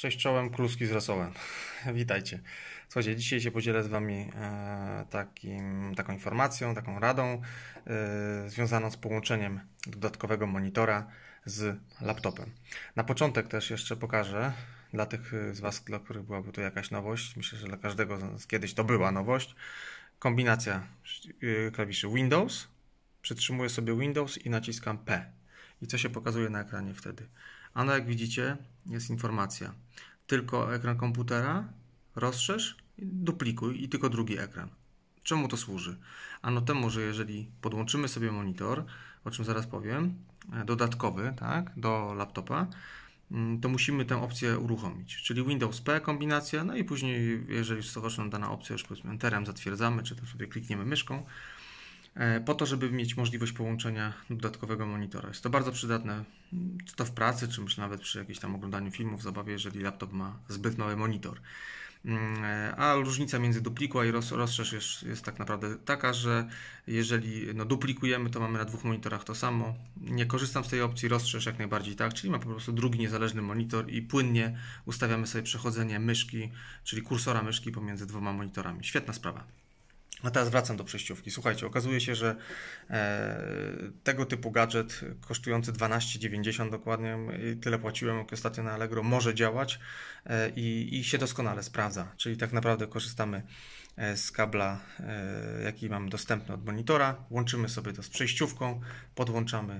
Cześć czołem, kluski z rosołem. Witajcie. Słuchajcie, dzisiaj się podzielę z Wami taką informacją, taką radą związaną z połączeniem dodatkowego monitora z laptopem. Na początek też jeszcze pokażę dla tych z Was, dla których byłaby to jakaś nowość, myślę, że dla każdego z nas kiedyś to była nowość, kombinacja klawiszy Windows, przytrzymuję sobie Windows i naciskam P. I co się pokazuje na ekranie wtedy? Ano jak widzicie jest informacja, tylko ekran komputera, rozszerz, duplikuj i tylko drugi ekran. Czemu to służy? Ano temu, że jeżeli podłączymy sobie monitor, o czym zaraz powiem, dodatkowy, tak, do laptopa, to musimy tę opcję uruchomić, czyli Windows P kombinacja, no i później, jeżeli stosować nam dana opcja, już powiedzmy Enterem zatwierdzamy, czy to sobie klikniemy myszką, po to, żeby mieć możliwość połączenia dodatkowego monitora. Jest to bardzo przydatne, czy to w pracy, czy myślę nawet przy jakimś tam oglądaniu filmów, zabawie, jeżeli laptop ma zbyt mały monitor. A różnica między dupliku a rozszerz jest tak naprawdę taka, że jeżeli duplikujemy, to mamy na dwóch monitorach to samo. Nie korzystam z tej opcji, rozszerz jak najbardziej tak, czyli mam po prostu drugi niezależny monitor i płynnie ustawiamy sobie przechodzenie myszki, czyli kursora myszki pomiędzy dwoma monitorami. Świetna sprawa. A teraz wracam do przejściówki. Słuchajcie, okazuje się, że tego typu gadżet kosztujący 12,90 dokładnie, tyle płaciłem jak ostatnio na Allegro, może działać i się doskonale sprawdza. Czyli tak naprawdę korzystamy z kabla, jaki mam dostępny od monitora, łączymy sobie to z przejściówką, podłączamy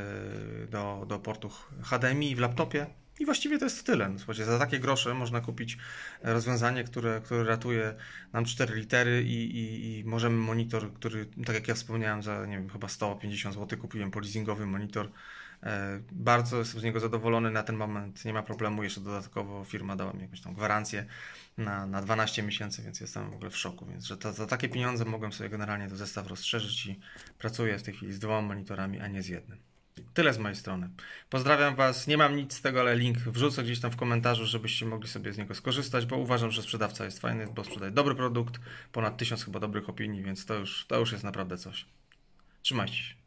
do portu HDMI w laptopie. I właściwie to jest tyle. Słuchajcie, za takie grosze można kupić rozwiązanie, które ratuje nam 4 litery i możemy monitor, który, tak jak ja wspomniałem, za nie wiem, chyba 150 zł kupiłem polizingowy monitor. Bardzo jestem z niego zadowolony na ten moment, nie ma problemu. Jeszcze dodatkowo firma dała mi jakąś tam gwarancję na 12 miesięcy, więc jestem w ogóle w szoku. Więc że za takie pieniądze mogłem sobie generalnie to zestaw rozszerzyć i pracuję w tej chwili z 2 monitorami, a nie z jednym. Tyle z mojej strony. Pozdrawiam Was. Nie mam nic z tego, ale link wrzucę gdzieś tam w komentarzu, żebyście mogli sobie z niego skorzystać, bo uważam, że sprzedawca jest fajny, bo sprzedaje dobry produkt, ponad 1000 chyba dobrych opinii, więc to już jest naprawdę coś. Trzymajcie się.